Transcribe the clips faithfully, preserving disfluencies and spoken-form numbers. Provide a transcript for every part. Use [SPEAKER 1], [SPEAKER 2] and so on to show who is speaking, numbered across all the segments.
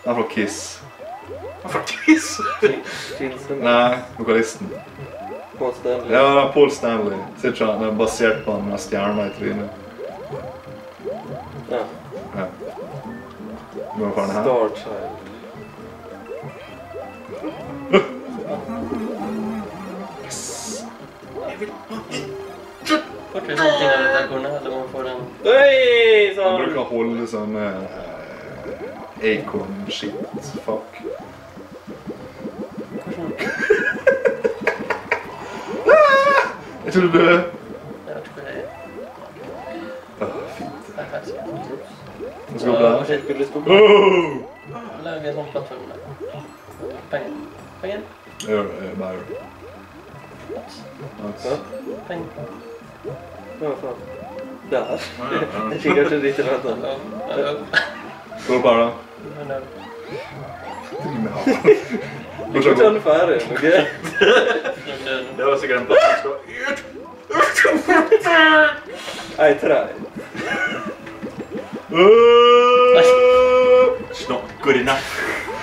[SPEAKER 1] Han er fra Kiss.
[SPEAKER 2] Han er fra Kiss?
[SPEAKER 1] Nei, vokalisten.
[SPEAKER 3] Paul Stanley.
[SPEAKER 1] Ja, det er Paul Stanley. Sier ikke han, det er basert på han med stjerna i trynet.
[SPEAKER 3] Ja.
[SPEAKER 1] Ja. Må vi få den her?
[SPEAKER 3] Star Child.
[SPEAKER 4] Fortsatt sånne ting av dette kornet, eller må man få den?
[SPEAKER 3] Hei,
[SPEAKER 1] Han
[SPEAKER 3] sånn!
[SPEAKER 1] bruker å holde sånne uh, Acorn-shit, fuck. Jeg tror du døde.
[SPEAKER 4] Jeg vet ikke hva det er.
[SPEAKER 1] Åh, fint.
[SPEAKER 4] Det er faktisk ikke.
[SPEAKER 1] Nå skal vi opp der.
[SPEAKER 3] Shit, vil du stå?
[SPEAKER 1] Oh!
[SPEAKER 4] Lager en sånn plattform der. Penger. Penger.
[SPEAKER 1] Gjør det, jeg bare gjør det. Nice.
[SPEAKER 4] Penger.
[SPEAKER 3] Hva faen? Der. Jeg kikker ikke dit i rett da.
[SPEAKER 1] Gå opp her da.
[SPEAKER 4] Men det
[SPEAKER 3] Du kan ikke ha den ferdig, ok?
[SPEAKER 2] Det var sikkert en plass som skal...
[SPEAKER 3] Jeg trer.
[SPEAKER 2] Snakker i natt.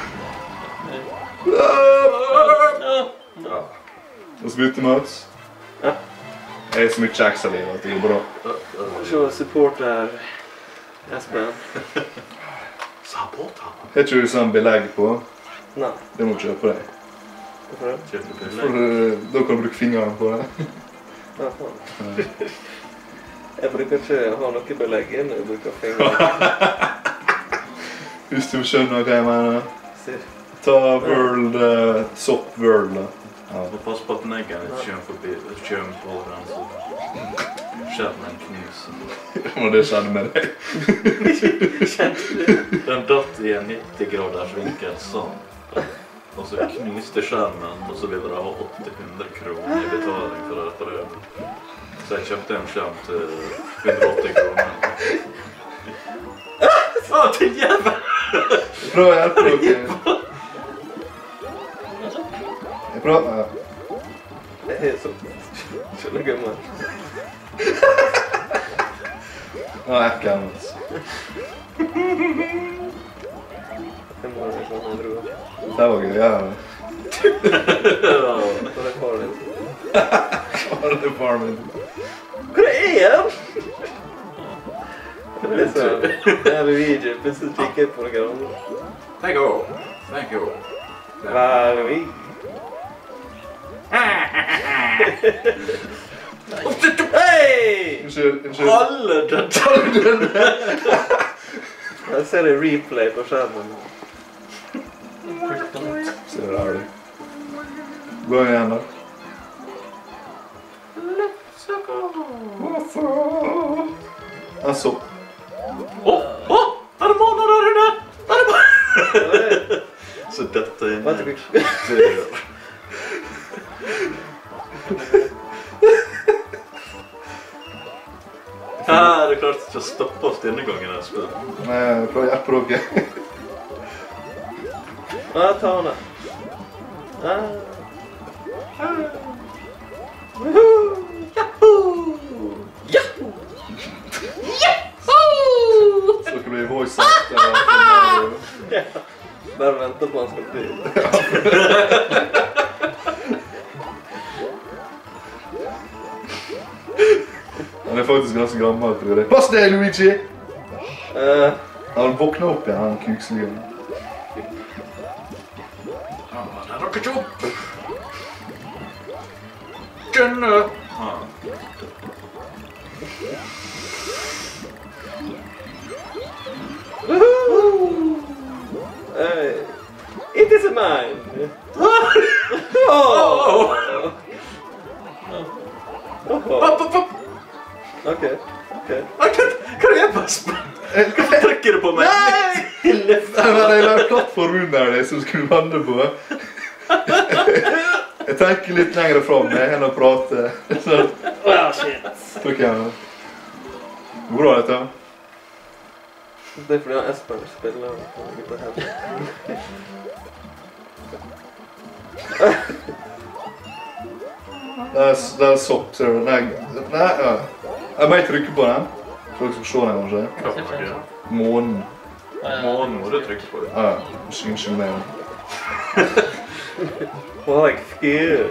[SPEAKER 1] Og så bytter vi oss.
[SPEAKER 3] Ja.
[SPEAKER 1] Jeg er så mye kjeksa-liv at det går bra.
[SPEAKER 3] Se supporter Espen.
[SPEAKER 2] Support han.
[SPEAKER 1] Jeg tror du sånn belegg på.
[SPEAKER 3] Nei,
[SPEAKER 1] Det må du kjøpe på deg.
[SPEAKER 3] hvorfor det?
[SPEAKER 2] Kjøpte
[SPEAKER 1] For
[SPEAKER 2] pille.
[SPEAKER 1] uh, da kan du bruke fingrene på det.
[SPEAKER 3] Ja, faen. Jeg bruker ikke ha noe belegg inn, jeg bruker fingre.
[SPEAKER 1] Hvis du skjønner hva jeg mener.
[SPEAKER 3] Sier.
[SPEAKER 1] Ta World, uh, Sopp World da. Ja.
[SPEAKER 2] Og pass på at neggen ikke kjører forbi, kjører på den, så skjer den en knus.
[SPEAKER 1] Og det skjedde med deg.
[SPEAKER 3] Kjente du?
[SPEAKER 2] Den datt i en nitti graders vinkel sånn. Og så knuste skjermen, og så ville de ha åtte hundre kroner i betaling for å reparere. Så jeg kjøpte en skjerm til hundre åtti kroner. Å, til jævel!
[SPEAKER 1] Prøv å hjelpe dere. Jeg prøver. Ja.
[SPEAKER 3] Det er så... Skjønner gømmer.
[SPEAKER 1] Det var ekkel, altså.
[SPEAKER 3] Det må jeg sånn, jeg tror.
[SPEAKER 1] Det var gøy, ja.
[SPEAKER 3] Så det er far din.
[SPEAKER 1] Hva er det far min?
[SPEAKER 3] Hvor er han? Det er sånn. Det er Luigi, plutselig kikker jeg på noe annet.
[SPEAKER 2] Thank you. Thank you.
[SPEAKER 3] Hva er Luigi? Hei!
[SPEAKER 1] Unnskyld, unnskyld.
[SPEAKER 2] Alle døde!
[SPEAKER 3] Jeg ser en replay på skjermen.
[SPEAKER 1] Se det her, du. Gå igjen, da. En sopp.
[SPEAKER 2] Å, å! Er det måneder der inne? Er det måneder? Så dette er
[SPEAKER 3] Vet du ikke?
[SPEAKER 2] det gjør. Ja, det klarte ikke å stoppe oss denne gangen, Espen.
[SPEAKER 1] Nei, prøv å hjelpe dere.
[SPEAKER 3] Ja, ta henne. Ja.
[SPEAKER 1] Så dere blir voice actor.
[SPEAKER 3] Ja. Bare vente på han skal bli.
[SPEAKER 1] Han er faktisk ganske gammel, tror jeg. Pass deg, Luigi!
[SPEAKER 3] Uh,
[SPEAKER 1] Han våkner opp igjen, han kuksligen.
[SPEAKER 2] Ja, der er dere opp! Skjønne! Ja.
[SPEAKER 3] uh, it is mine. Oh.
[SPEAKER 2] Oh!
[SPEAKER 3] Oh.
[SPEAKER 2] Opp, opp, opp!
[SPEAKER 3] Ok, ok.
[SPEAKER 2] Hva hva er det jeg på, Espen? Hvorfor trykker du på meg?
[SPEAKER 3] Nei!
[SPEAKER 1] Nei, men jeg la en plattform under deg som skulle lande på. Jeg tenker litt lenger frem enn å prate. Så,
[SPEAKER 3] Åh, shit.
[SPEAKER 1] trykk igjen. Hvor bra dette?
[SPEAKER 3] Det er fordi han Espen spiller på gutta her.
[SPEAKER 1] Det er, det er sopp, ser du. Nei, nei, ja. Jeg må trykke på den. Så dere skal se den, kanskje.
[SPEAKER 2] Hva for noe?
[SPEAKER 1] Månen.
[SPEAKER 2] Månen må du trykke på.
[SPEAKER 1] Ja, unnskyld meg.
[SPEAKER 3] More like fear.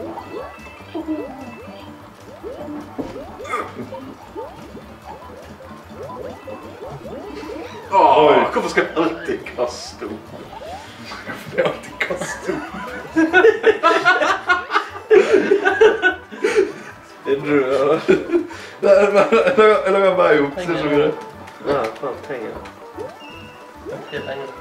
[SPEAKER 2] Åh, hvorfor skal jeg alltid kaste opp?
[SPEAKER 1] Det er alltid kastet opp.
[SPEAKER 3] Det tror jeg.
[SPEAKER 1] Jeg lager vei opp, så skjønner du.
[SPEAKER 3] Ja, fan, penger.
[SPEAKER 4] Det er penger.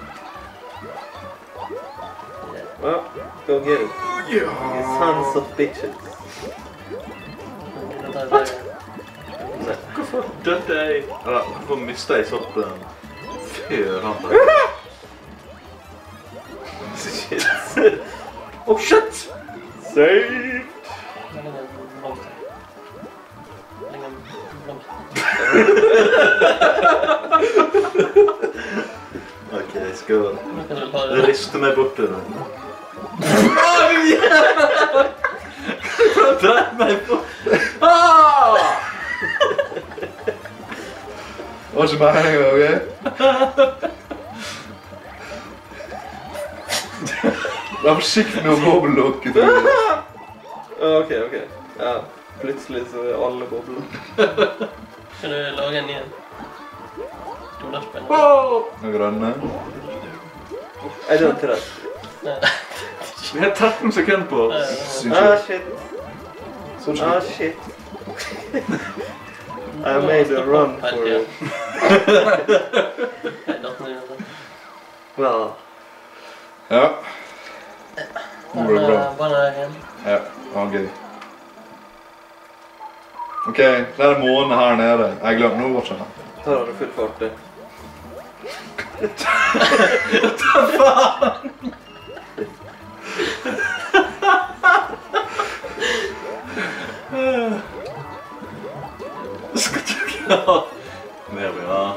[SPEAKER 3] Well, go get it. You
[SPEAKER 1] Ja.
[SPEAKER 3] sons of bitches.
[SPEAKER 4] What?
[SPEAKER 3] Nei.
[SPEAKER 2] Hvorfor dødde jeg? Eller, hvorfor mistet jeg soppen før han døde?
[SPEAKER 3] Shit.
[SPEAKER 2] Oh shit!
[SPEAKER 3] Saved!
[SPEAKER 4] Det ligger en blomster. Det ligger en blomster.
[SPEAKER 2] Ok, jeg skal
[SPEAKER 4] Nå kan du ta det.
[SPEAKER 2] riste meg bort til den. Åh, jævla! Du har drept meg bort! Ah!
[SPEAKER 1] Det var ikke meningen, ok? Vær forsiktig med å bobbellokke, tror jeg.
[SPEAKER 3] Ok, ok. Ja, plutselig så er alle bobler.
[SPEAKER 4] Kan du lage en ny en? To dashbein.
[SPEAKER 2] Åh!
[SPEAKER 1] Den grønne.
[SPEAKER 3] Er det til det?
[SPEAKER 2] Vi har tretten sekunder på oss.
[SPEAKER 1] Synes
[SPEAKER 3] Ah,
[SPEAKER 1] jeg.
[SPEAKER 3] shit.
[SPEAKER 1] Så ikke.
[SPEAKER 3] Ah, shit. I made a run for it.
[SPEAKER 4] Jeg datt ned i det.
[SPEAKER 3] Well,
[SPEAKER 1] Ja. Nå går det bra.
[SPEAKER 4] Banedagen.
[SPEAKER 1] Ja, det var gøy. Ok, det er månen her nede. Jeg glemte noe å kjenne.
[SPEAKER 3] tar han full fart, det.
[SPEAKER 2] Skal du klare? Ned, ja.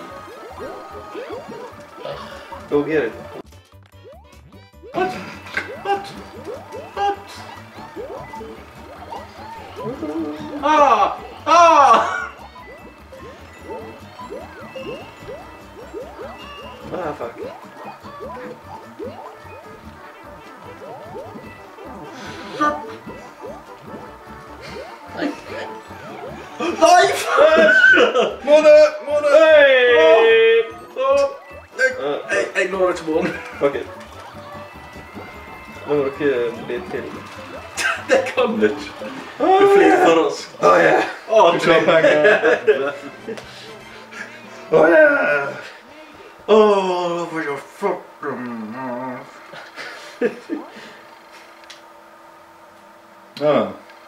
[SPEAKER 3] Go get it.
[SPEAKER 2] What? What? What? Ah! Ah!
[SPEAKER 3] Ah, fuck.
[SPEAKER 2] Nei!
[SPEAKER 1] Måne! Måne!
[SPEAKER 3] Hey!
[SPEAKER 2] Jeg, jeg når ikke på den.
[SPEAKER 3] Fuck it. Nå må dere bli til.
[SPEAKER 2] Det kan du ikke. Du flyr for oss.
[SPEAKER 3] Oh, yeah.
[SPEAKER 2] Åh,
[SPEAKER 1] Du skal ha penger. Åh, ja!
[SPEAKER 2] Åh, for jeg fucking...
[SPEAKER 1] Ja.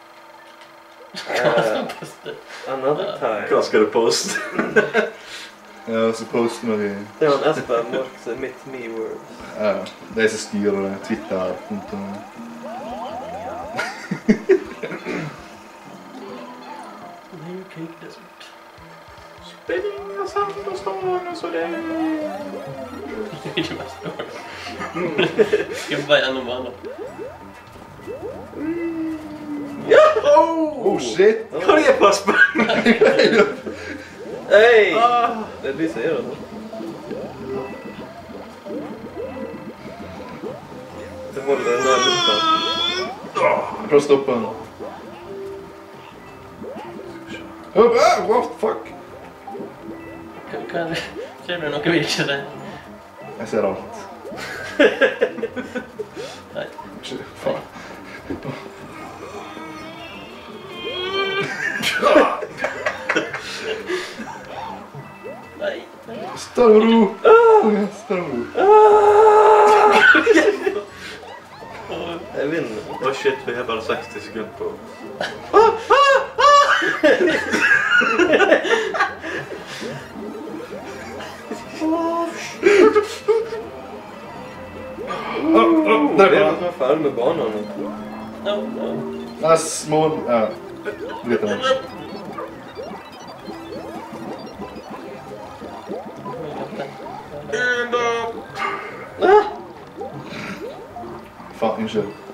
[SPEAKER 3] Uh, another time.
[SPEAKER 2] Hva skal du poste?
[SPEAKER 1] Ja, så poster vi...
[SPEAKER 3] Det var en Espen Morks Mitt Me World.
[SPEAKER 1] Ja, de som styrer det. Twitter-kontoen.
[SPEAKER 2] Spinning og sand og stående så det...
[SPEAKER 4] Ikke mest dårlig. Skubba gjennom banen.
[SPEAKER 1] Oh, shit!
[SPEAKER 2] Hva er det på Espen?
[SPEAKER 3] Hei!
[SPEAKER 2] Ah.
[SPEAKER 3] Det er de som gjør det nå. Det holder den der lufta.
[SPEAKER 1] Prøv å stoppe den. Oh, ah, what the fuck?
[SPEAKER 4] Hva hva er det? Ser du noe vi ikke ser?
[SPEAKER 1] Jeg ser alt.
[SPEAKER 4] Nei.
[SPEAKER 1] Shit, faen.
[SPEAKER 4] Nei. Nei.
[SPEAKER 1] Stå i ro! Stå i ro.
[SPEAKER 3] Jeg vinner.
[SPEAKER 2] Åh shit, vi har bare seksti sekunder på.
[SPEAKER 1] Oh,
[SPEAKER 3] Det
[SPEAKER 1] der
[SPEAKER 3] er
[SPEAKER 1] var
[SPEAKER 3] noe som er ferdig med banen nå.
[SPEAKER 4] No, no.
[SPEAKER 1] den er små... Ja. Du vet det. Faen, unnskyld.